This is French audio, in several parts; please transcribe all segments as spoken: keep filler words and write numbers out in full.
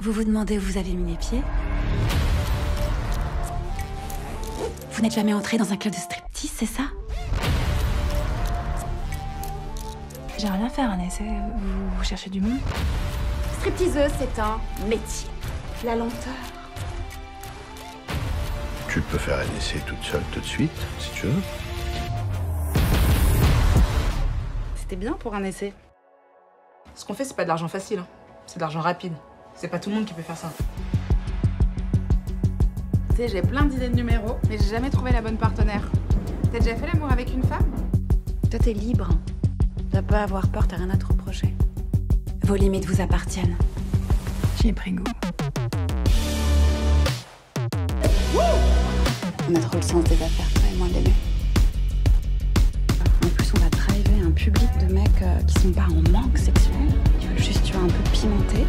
Vous vous demandez où vous avez mis les pieds? Vous n'êtes jamais entré dans un club de striptease, c'est ça? J'aimerais bien faire un essai. Vous, vous cherchez du monde? Stripteaseuse, c'est un métier. La lenteur. Tu peux faire un essai toute seule tout de suite, si tu veux. C'était bien pour un essai. Ce qu'on fait, c'est pas de l'argent facile, hein. C'est de l'argent rapide. C'est pas tout le monde qui peut faire ça. Tu sais, j'ai plein d'idées de numéros, mais j'ai jamais trouvé la bonne partenaire. T'as déjà fait l'amour avec une femme? Toi, t'es libre. T'as pas à avoir peur, t'as rien à te reprocher. Vos limites vous appartiennent. J'y ai pris goût. On a trop le sens des affaires, toi et moi, bébé. En plus, on va driver un public de mecs euh, qui sont pas en manque sexuel, qui veulent juste, tu vois, un peu pimenter.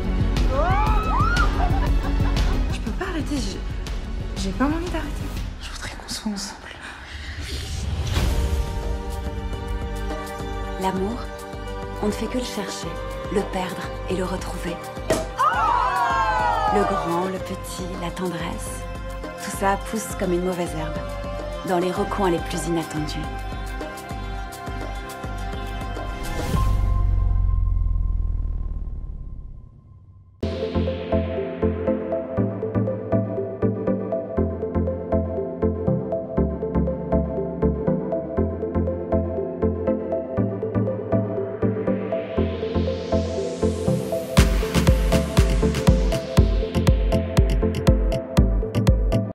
Je peux pas arrêter, j'ai j'ai pas envie d'arrêter. Je voudrais qu'on soit ensemble. L'amour, on ne fait que le chercher, le perdre et le retrouver. Le grand, le petit, la tendresse, tout ça pousse comme une mauvaise herbe, dans les recoins les plus inattendus.